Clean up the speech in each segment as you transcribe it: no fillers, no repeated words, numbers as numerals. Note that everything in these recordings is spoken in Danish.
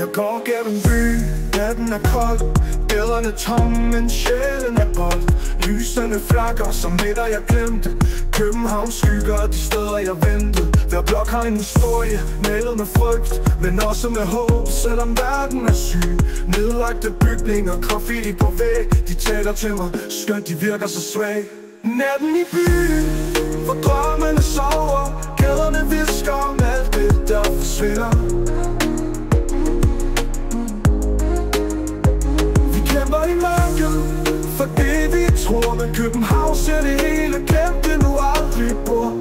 går gennem byen, natten er kold, gaderne tomme, men sjælen er bold. Lysene flakker som midter jeg glemte, Københavns skygger de steder jeg ventede. Hver blok har en historie, malet med frygt, men også med håb, selvom verden er syg. Nedlagte bygninger, graffiti på væg, de taler til mig, skønt de virker så svag. Natten i byen, hvor drømmene sover, gaderne visker om alt det der forsvinder. Vi kæmper i mørket, for det vi tror, men København ser det hele, glemt det nu aldrig bor.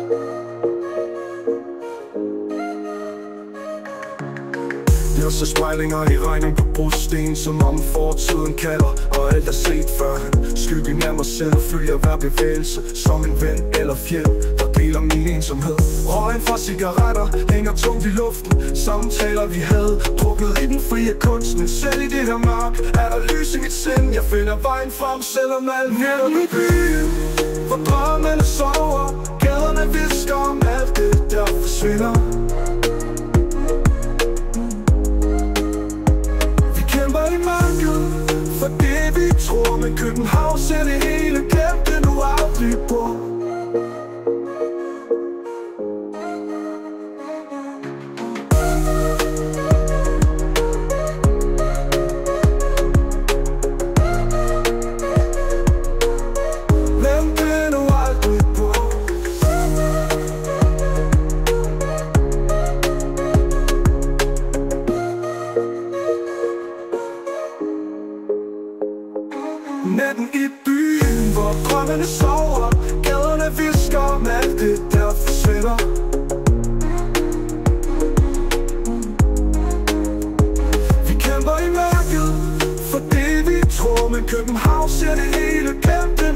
Det er så spejlinger i regning på brosten, som om fortiden kalder, og alt er set førhen. Skyggen af mig selv følger hver bevægelse, som en ven eller fjend, der deler min ensomhed. Røgen fra cigaretter hænger tungt i luften, samtaler vi havde, drukket i den frie kunst. Men selv i det her mørk er der lys i mit sind, jeg finder vejen frem, selvom alt virker i byen. Hvor drømmene sover, gaderne visker om alt det der forsvinder. I mørket, for det vi tror, men København ser det hele, glemt det nu aldrig bor. Glemt det nu aldrig bor. Natten i byen, hvor drømmene sover, gaderne visker om alt det der forsvinder. Vi kæmper i mørket, for det vi tror, men København ser det hele, glemt det